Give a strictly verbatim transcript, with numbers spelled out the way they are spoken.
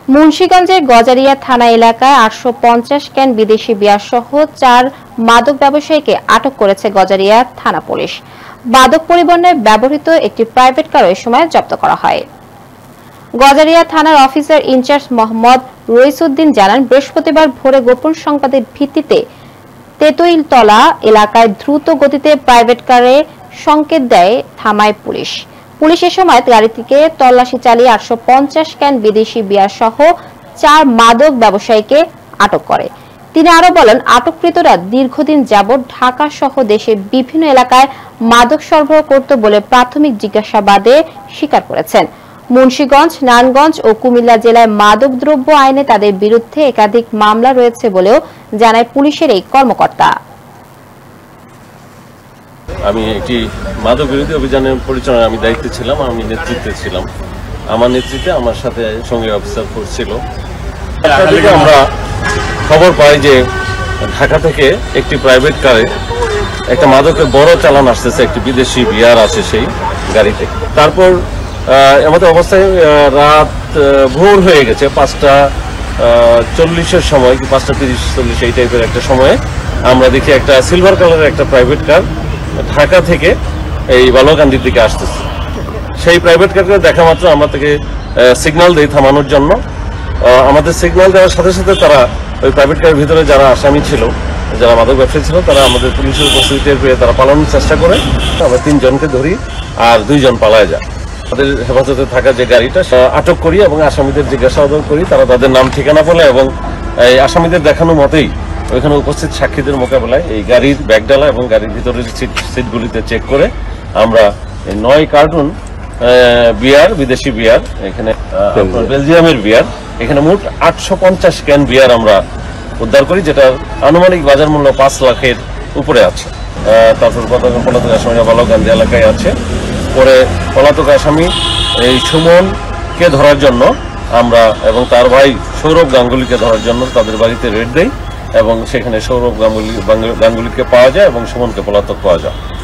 মুন্সিগঞ্জের গজারিয়া থানা এলাকায় আটশো পঞ্চাশ ক্যান বিদেশি বিয়ার সহ চার মাদক ব্যবসায়ীকে আটক করেছে গজারিয়া থানা পুলিশ। মাদক পরিবহনে ব্যবহৃত একটি প্রাইভেট কারও এ সময় জব্দ করা হয়। গজারিয়া থানার অফিসার ইনচার্জ মোহাম্মদ রইসউদ্দিন জানান, বৃহস্পতিবার ভোরে গোপন সংবাদের ভিত্তিতে তেতুইলতলা এলাকায় দ্রুত গতিতে প্রাইভেট কারে সংকেত দেয় থামায় পুলিশ। পুলিশ এ সময় গাড়িটিকে তল্লাশি চালিয়ে আটশো পঞ্চাশ ক্যান বিদেশি বিয়ার সহ চার মাদক ব্যবসায়ীকে আটক করে। তিনি আরো বলেন, আটককৃতরা দীর্ঘদিন যাবৎ ঢাকা সহ দেশের বিভিন্ন এলাকায় মাদক সরবরাহ করত বলে প্রাথমিক জিজ্ঞাসাবাদে স্বীকার করেছেন। মুন্সিগঞ্জ, নারায়ণগঞ্জ ও কুমিল্লা জেলায় মাদক দ্রব্য আইনে তাদের বিরুদ্ধে একাধিক মামলা রয়েছে বলেও জানায় পুলিশের এই কর্মকর্তা। আমি একটি মাদক বিরোধী অভিযানের পরিচালনায় আমি দায়িত্বে ছিলাম, আমি নেতৃত্বে ছিলাম। আমার নেতৃত্বে আমার সাথে সঙ্গে অফিসার ফোর্স ছিল। আমরা খবর পাই যে ঢাকা থেকে একটি প্রাইভেট কারে একটা মাদকের বড় চালান আসতেছে, একটি বিদেশি বিয়ার আছে সেই গাড়িতে। তারপর আমাদের অবস্থায় রাত ভোর হয়ে গেছে, পাঁচটা চল্লিশের সময় কি পাঁচটা তিরিশ চল্লিশ এই টাইপের একটা সময়ে আমরা দেখি একটা সিলভার কালারের একটা প্রাইভেট কার ঢাকা থেকে এই বালুকান্দির দিকে আসতেছে। সেই প্রাইভেট কারকে দেখা মাত্র আমরা থেকে সিগন্যাল দেই থামানোর জন্য। আমাদের সিগন্যাল দেওয়ার সাথে সাথে তারা ওই প্রাইভেট কারের ভিতরে যারা আসামি ছিল, যারা মাদক ব্যবসায়ী ছিল, তারা আমাদের পুলিশের উপস্থিতি টের পেয়ে তারা পালানোর চেষ্টা করে। আমরা তিনজনকে ধরি আর দুইজন পালায় যায়। তাদের হেফাজতে থাকা যে গাড়িটা আটক করি এবং আসামিদের জিজ্ঞাসাবাদ করি। তারা তাদের নাম ঠিকানা বলে এবং এই আসামিদের দেখানো মতেই ওইখানে উপস্থিত সাক্ষীদের মোকাবেলায় এই গাড়ির ব্যাগডালা এবং গাড়ির ভিতরের সিট সিটগুলিতে চেক করে আমরা নয় কার্টুন বিয়ার, বিদেশি বিয়ার, এখানে বেলজিয়ামের বিয়ার, এখানে মোট আটশো পঞ্চাশ ক্যান বিয়ার আমরা উদ্ধার করি, যেটার আনুমানিক বাজার মূল্য পাঁচ লাখের উপরে আছে। তারপর পলাতক আসামিরা বালুকান্দি এলাকায় আছে। পরে পলাতক আসামি এই সুমনকে ধরার জন্য আমরা এবং তার ভাই সৌরভ গাঙ্গুলিকে ধরার জন্য তাদের বাড়িতে রেড দেই এবং সেখানে সৌরভ গাঙ্গুলি গাঙ্গুলিকে পাওয়া যায় এবং সুমনকে পলাতক পাওয়া যায়।